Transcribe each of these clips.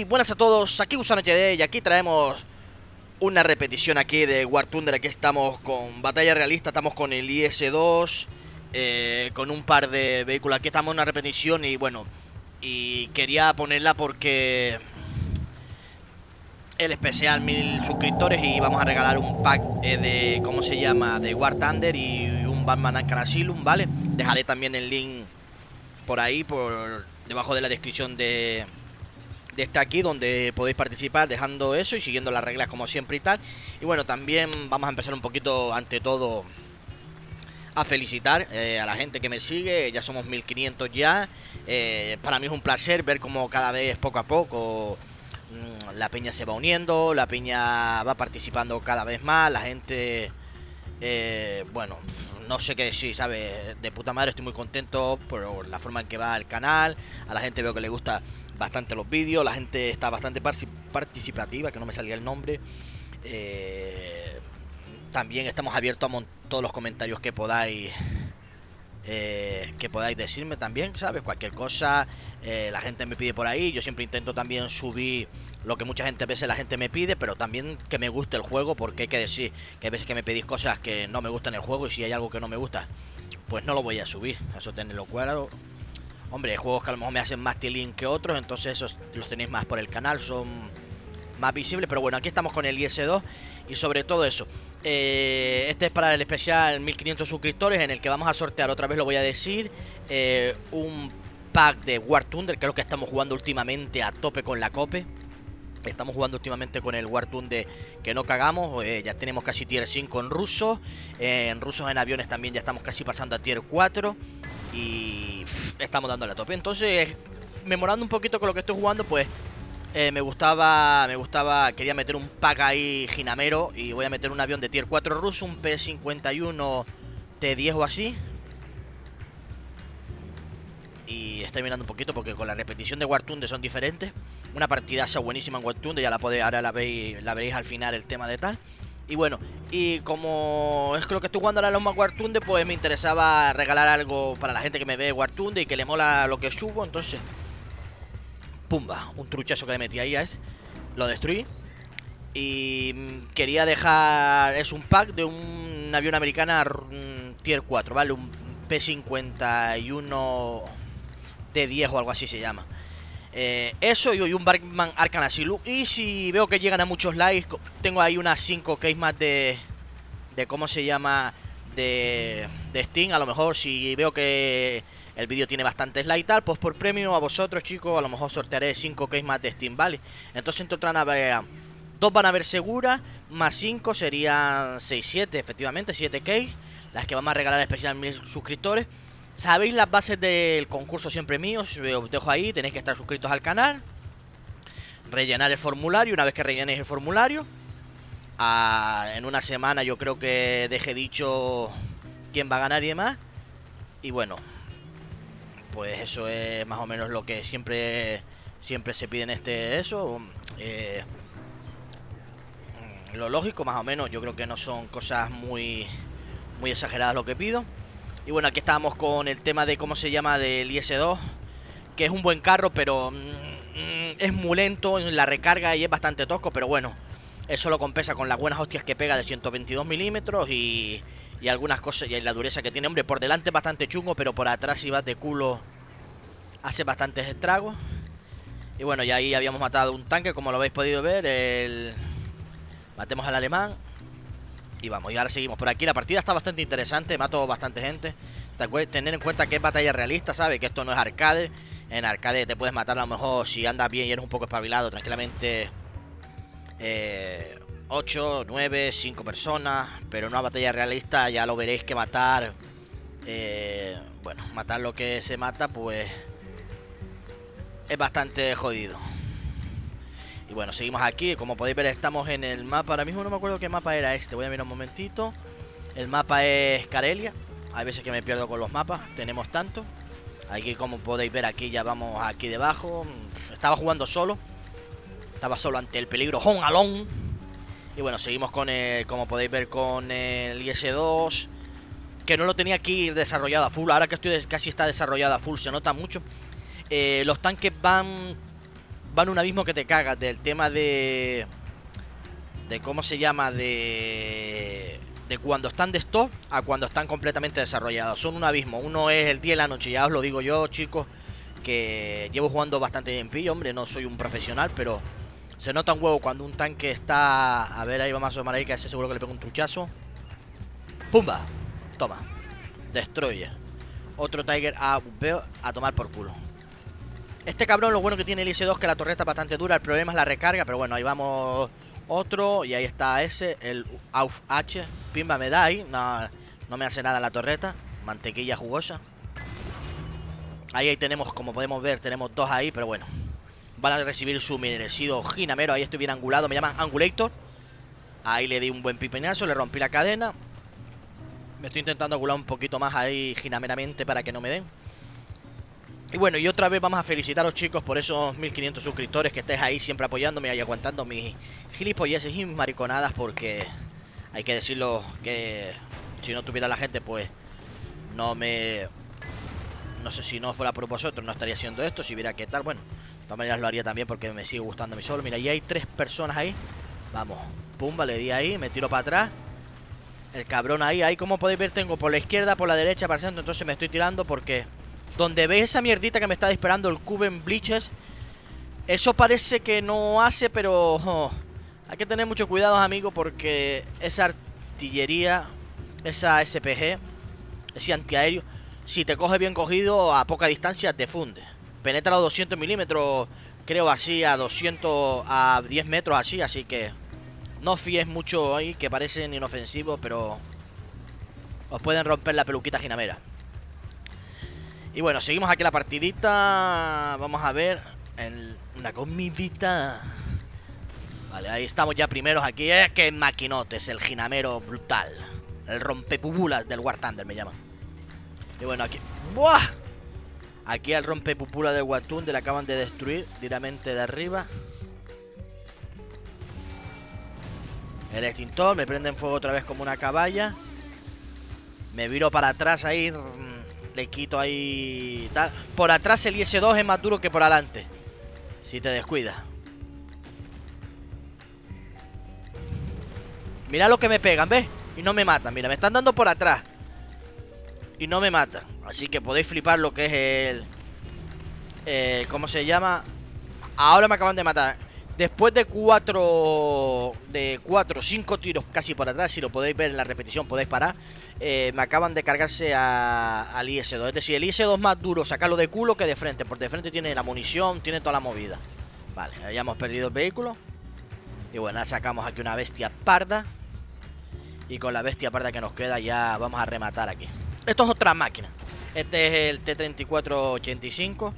buenas a todos, aquí Gusano HD y aquí traemos una repetición aquí de War Thunder. Aquí estamos con batalla realista, estamos con el IS-2, con un par de vehículos. Aquí estamos en una repetición y bueno, y quería ponerla porque el especial 1000 suscriptores y vamos a regalar un pack de, ¿cómo se llama? De War Thunder y un Batman Arkham Asylum, ¿vale? Dejaré también el link por ahí, por debajo de la descripción de este aquí, donde podéis participar dejando eso y siguiendo las reglas como siempre y tal. Y bueno, también vamos a empezar un poquito, ante todo, a felicitar a la gente que me sigue. Ya somos 1500 ya. Para mí es un placer ver cómo cada vez poco a poco la peña se va uniendo, la peña va participando cada vez más, la gente, bueno, no sé qué decir, ¿sabes? De puta madre, estoy muy contento por la forma en que va el canal. A la gente veo que le gusta bastante los vídeos, la gente está bastante participativa, que no me salía el nombre. También estamos abiertos a todos los comentarios que podáis decirme también, ¿sabes? Cualquier cosa, la gente me pide por ahí. Yo siempre intento también subir lo que mucha gente a veces la gente me pide, pero también que me guste el juego, porque hay que decir que a veces que me pedís cosas que no me gustan el juego, y si hay algo que no me gusta, pues no lo voy a subir. Eso tenerlo claro. Hombre, hay juegos que a lo mejor me hacen más tilín que otros, entonces esos los tenéis más por el canal, son más visibles. Pero bueno, aquí estamos con el IS-2 y sobre todo eso. Este es para el especial 1500 suscriptores, en el que vamos a sortear, otra vez lo voy a decir, un pack de War Thunder, que es lo que estamos jugando últimamente a tope con la COPE. Estamos jugando últimamente con el War Thunder que no cagamos. Ya tenemos casi tier 5 en ruso. En rusos en aviones también ya estamos casi pasando a tier 4. Y estamos dándole a tope. Entonces, memorando un poquito con lo que estoy jugando, pues me gustaba, quería meter un pack ahí ginamero. Y voy a meter un avión de tier 4 ruso, un P-51 T-10 o así. Y estoy mirando un poquito porque con la repetición de War Thunder son diferentes. Una partidaza buenísima en War Thunder, ya ahora la veréis al final el tema de tal. Y bueno, y como es que lo que estoy jugando ahora los más War Thunder, pues me interesaba regalar algo para la gente que me ve War Thunder y que le mola lo que subo. Entonces, pumba, un truchazo que le metí ahí a ese, lo destruí. Y quería dejar, es un pack de un avión americana tier 4, ¿vale? Un P-51 T-10 o algo así se llama. Eso y un Batman Arkham Asylum. Y si veo que llegan a muchos likes, tengo ahí unas 5 keys más de cómo se llama, de Steam. A lo mejor si veo que el vídeo tiene bastantes likes y tal, pues por premio a vosotros, chicos, a lo mejor sortearé 5 keys más de Steam, ¿vale? Entonces en total van a haber 2 van a haber seguras, más 5 serían 6, 7, efectivamente, 7 keys, las que vamos a regalar especial a 1000 suscriptores. Sabéis las bases del concurso siempre míos, os dejo ahí, tenéis que estar suscritos al canal, rellenar el formulario. Una vez que rellenéis el formulario, en una semana yo creo que deje dicho quién va a ganar y demás. Y bueno, pues eso es más o menos lo que siempre se pide en eso. Lo lógico, más o menos. Yo creo que no son cosas muy exageradas lo que pido. Y bueno, aquí estábamos con el tema de cómo se llama, del IS-2, que es un buen carro, pero es muy lento en la recarga y es bastante tosco. Pero bueno, eso lo compensa con las buenas hostias que pega de 122 milímetros y algunas cosas, y la dureza que tiene. Hombre, por delante es bastante chungo, pero por atrás, si vas de culo, hace bastantes estragos. Y bueno, ya ahí habíamos matado un tanque, como lo habéis podido ver. Matemos al alemán. Y vamos, y ahora seguimos por aquí. La partida está bastante interesante, mato bastante gente. Tener en cuenta que es batalla realista, ¿sabes? Que esto no es arcade. En arcade te puedes matar a lo mejor, si andas bien y eres un poco espabilado, tranquilamente 8, 9, 5 personas. Pero en una batalla realista ya lo veréis que matar, bueno, matar lo que se mata, pues es bastante jodido. Y bueno, seguimos aquí. Como podéis ver, estamos en el mapa. Ahora mismo no me acuerdo qué mapa era este. Voy a mirar un momentito. El mapa es Karelia. Hay veces que me pierdo con los mapas. Tenemos tanto. Aquí, como podéis ver, aquí ya vamos aquí debajo. Estaba jugando solo. Estaba solo ante el peligro Home Alone. Y bueno, seguimos con el, como podéis ver, con el IS-2. Que no lo tenía aquí desarrollado a full. Ahora que estoy casi está desarrollado a full, se nota mucho. Los tanques van van un abismo que te cagas del tema de cómo se llama, de cuando están de stop a cuando están completamente desarrollados. Son un abismo. Uno es el día y la noche. Ya os lo digo yo, chicos, que llevo jugando bastante tiempo. Hombre, no soy un profesional, pero se nota un huevo cuando un tanque está... A ver, ahí vamos a asomar ahí, que a ese seguro que le pego un truchazo. ¡Pumba! Toma. Destroyer. Otro Tiger a tomar por culo. Este cabrón, lo bueno que tiene el IS-2 que la torreta es bastante dura. El problema es la recarga, pero bueno, ahí vamos... Otro, y ahí está ese, el AUF H. Pimba me da ahí, no me hace nada la torreta. Mantequilla jugosa. Ahí tenemos, como podemos ver, tenemos dos ahí, pero bueno. Van a recibir su merecido ginamero. Ahí estoy bien angulado, me llaman Angulator. Ahí le di un buen pipeñazo, le rompí la cadena. Me estoy intentando angular un poquito más ahí ginameramente para que no me den. Y bueno, y otra vez vamos a felicitaros, chicos, por esos 1500 suscriptores que estáis ahí siempre apoyándome y aguantando mis gilipolleces y mis mariconadas, porque hay que decirlo que si no tuviera la gente, pues no sé, si no fuera por vosotros no estaría haciendo esto. Si viera qué tal, bueno, de todas maneras lo haría también porque me sigue gustando a mí solo. Mira, y hay 3 personas ahí. Vamos, pumba, le di ahí, me tiro para atrás. El cabrón ahí, como podéis ver, tengo por la izquierda, por la derecha, para el centro. Entonces me estoy tirando porque... Donde veis esa mierdita que me está disparando el Cuben Bleachers, eso parece que no hace, pero hay que tener mucho cuidado, amigos, porque esa artillería, esa SPG, ese antiaéreo, si te coge bien cogido a poca distancia te funde. Penetra a 200 milímetros, creo así, a 10 metros así que no os fíes mucho ahí, que parecen inofensivos, pero os pueden romper la peluquita ginamera. Y bueno, seguimos aquí la partidita. Vamos a ver una comidita. Vale, ahí estamos ya primeros aquí. ¡Qué maquinotes! El ginamero brutal. El rompepupulas del War Thunder me llama. Y bueno, aquí... ¡Buah! Aquí al rompepupulas del War Thunder le acaban de destruir directamente de arriba. El extintor, me prende en fuego otra vez como una caballa. Me viro para atrás ahí... Le quito ahí tal. Por atrás el IS-2 es más duro que por adelante, si te descuidas. Mira lo que me pegan, ¿ves? Y no me matan, mira, me están dando por atrás y no me matan. Así que podéis flipar lo que es el... ¿cómo se llama? Ahora me acaban de matar. Después de 5 tiros casi por atrás, si lo podéis ver en la repetición, podéis parar. Me acaban de cargarse al IS-2. Es decir, el IS-2 es más duro sacarlo de culo que de frente, porque de frente tiene la munición, tiene toda la movida. Vale, ya hemos perdido el vehículo. Y bueno, sacamos aquí una bestia parda. Y con la bestia parda que nos queda ya vamos a rematar aquí. Esto es otra máquina. Este es el T-3485.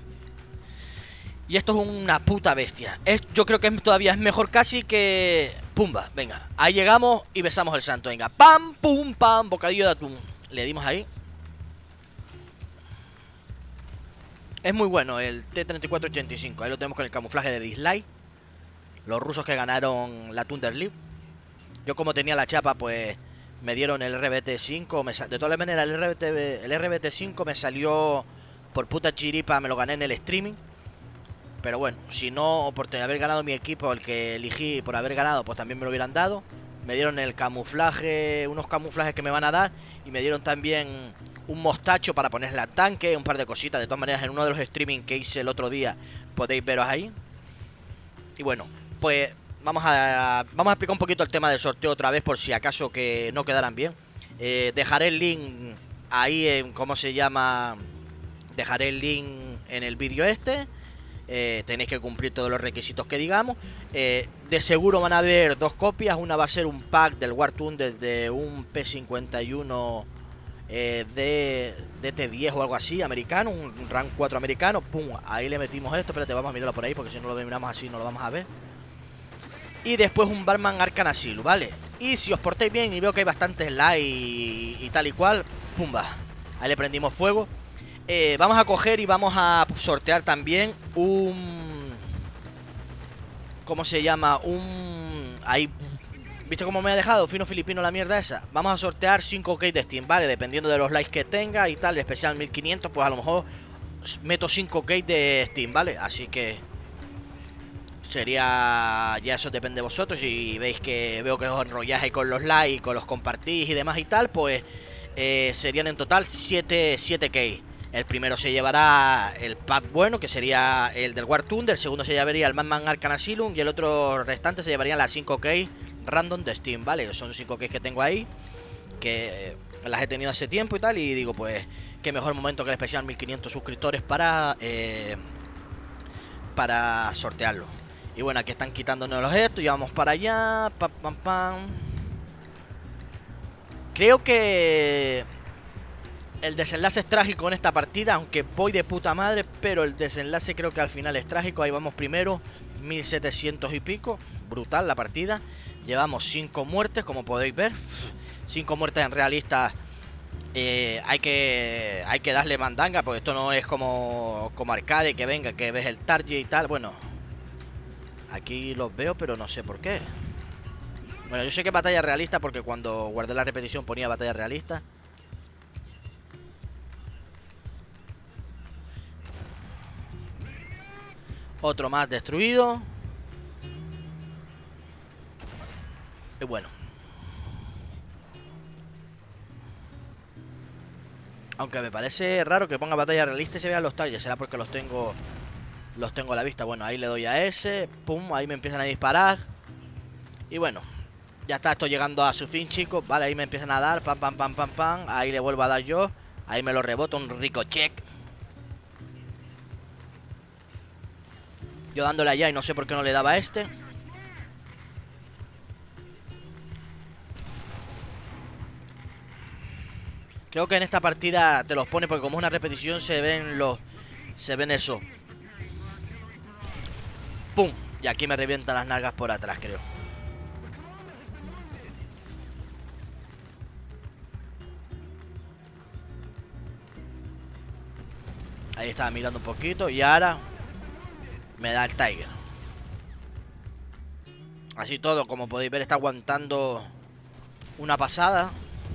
Y esto es una puta bestia. Yo creo que todavía es mejor casi que... Pumba, venga. Ahí llegamos y besamos el santo. Venga, pam, pum, pam, bocadillo de atún. Le dimos ahí. Es muy bueno el T-3485. Ahí lo tenemos con el camuflaje de dislike. Los rusos que ganaron la Thunder League. Yo como tenía la chapa, pues me dieron el RBT5. De todas maneras, el RBT5 me salió por puta chiripa. Me lo gané en el streaming. Pero bueno, si no, por haber ganado mi equipo, el que elegí por haber ganado, pues también me lo hubieran dado. Me dieron el camuflaje, unos camuflajes que me van a dar. Y me dieron también un mostacho para ponerle al tanque, un par de cositas. De todas maneras, en uno de los streaming que hice el otro día, podéis veros ahí. Y bueno, pues vamos a explicar un poquito el tema del sorteo otra vez, por si acaso que no quedaran bien. Dejaré el link ahí en, ¿cómo se llama? Dejaré el link en el vídeo este. Tenéis que cumplir todos los requisitos que digamos. De seguro van a haber 2 copias. Una va a ser un pack del War Thunder de un P51 de T10 o algo así, americano, un rank 4 americano. Pum, ahí le metimos esto. Espérate, vamos a mirarlo por ahí, porque si no lo miramos así no lo vamos a ver. Y después un Barman Arcan Asylum, ¿vale? Y si os portéis bien y veo que hay bastantes likes y tal y cual, pumba, ahí le prendimos fuego. Vamos a coger y vamos a sortear también un... ¿Cómo se llama? Ahí... ¿Viste cómo me ha dejado? Fino filipino la mierda esa. Vamos a sortear 5 keys de Steam, ¿vale? Dependiendo de los likes que tenga y tal. Especial 1500, pues a lo mejor meto 5 keys de Steam, ¿vale? Así que... sería, ya eso depende de vosotros. Si veis que veo que os enrolláis ahí con los likes, con los compartís y demás y tal, pues serían en total 7K. El primero se llevará el pack bueno, que sería el del War Thunder. El segundo se llevaría el Madman Arkham Asylum. Y el otro restante se llevarían las 5K random de Steam, ¿vale? Son 5K que tengo ahí, que las he tenido hace tiempo y tal. Y digo, pues, qué mejor momento que el especial 1500 suscriptores para sortearlo. Y bueno, aquí están quitándonos los estos. Y vamos para allá. Pam, pam, pam. Creo que el desenlace es trágico en esta partida, aunque voy de puta madre, pero el desenlace creo que al final es trágico. Ahí vamos primero, 1700 y pico, brutal la partida. Llevamos 5 muertes, como podéis ver. 5 muertes en realista. Hay que darle mandanga, porque esto no es como arcade, que venga, que ves el target y tal. Bueno, aquí los veo, pero no sé por qué. Bueno, yo sé que batalla realista, porque cuando guardé la repetición ponía batalla realista. Otro más destruido. Y bueno, aunque me parece raro que ponga batalla realista y se vean los targets. Será porque los tengo a la vista. Bueno, ahí le doy a ese. Pum, ahí me empiezan a disparar. Y bueno, ya está esto llegando a su fin, chicos. Vale, ahí me empiezan a dar. Pam, pam, pam, pam, pam. Ahí le vuelvo a dar yo. Ahí me lo reboto, un rico check. Yo dándole allá y no sé por qué no le daba a este. Creo que en esta partida te los pone, porque como es una repetición se ven eso. ¡Pum! Y aquí me revientan las nalgas por atrás, creo. Ahí estaba mirando un poquito y ahora me da el Tiger. Así todo, como podéis ver, está aguantando una pasada.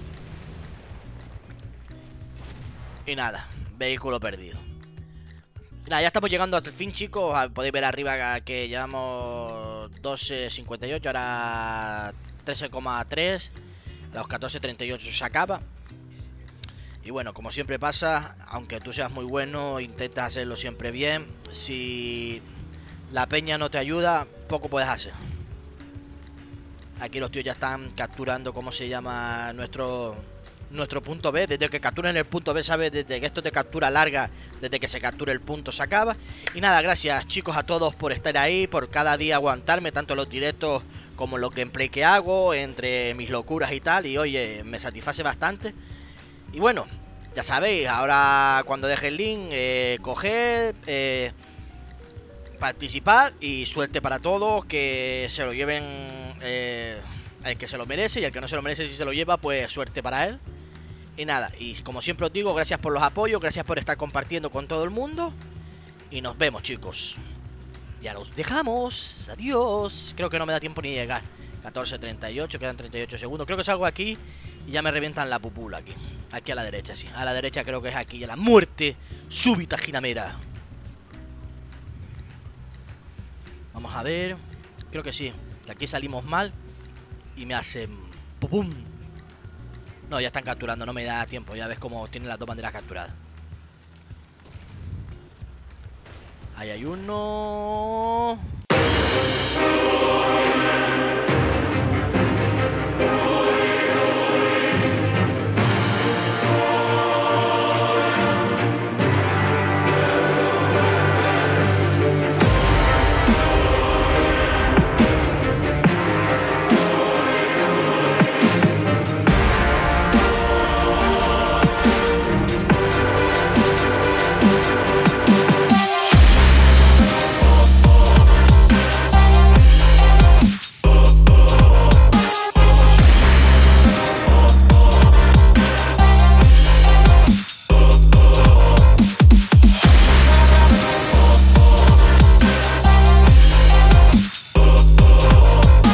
Y nada, vehículo perdido. Nada, ya estamos llegando hasta el fin, chicos. Podéis ver arriba que llevamos 12.58, ahora 13,3. A los 14.38 se acaba. Y bueno, como siempre pasa, aunque tú seas muy bueno, intentas hacerlo siempre bien. Si la peña no te ayuda, poco puedes hacer. Aquí los tíos ya están capturando, ¿cómo se llama? Nuestro punto B. Desde que capturen el punto B, ¿sabes? Desde que esto te captura larga, desde que se capture el punto se acaba. Y nada, gracias chicos a todos por estar ahí, por cada día aguantarme, tanto los directos como los gameplay que hago, entre mis locuras y tal. Y oye, me satisface bastante. Y bueno, ya sabéis, ahora cuando deje el link, coged, participad y suerte para todos, que se lo lleven el que se lo merece, y el que no se lo merece, si se lo lleva, pues suerte para él. Y nada, y como siempre os digo, gracias por los apoyos, gracias por estar compartiendo con todo el mundo. Y nos vemos, chicos. Ya los dejamos, adiós. Creo que no me da tiempo ni llegar. 14.38, quedan 38 segundos. Creo que salgo aquí y ya me revientan la pupula aquí. Aquí a la derecha, sí. A la derecha creo que es aquí, ya la muerte súbita ginamera. Vamos a ver. Creo que sí, que aquí salimos mal y me hacen pum. No, ya están capturando, no me da tiempo. Ya ves cómo tienen las dos banderas capturadas. Ahí hay uno.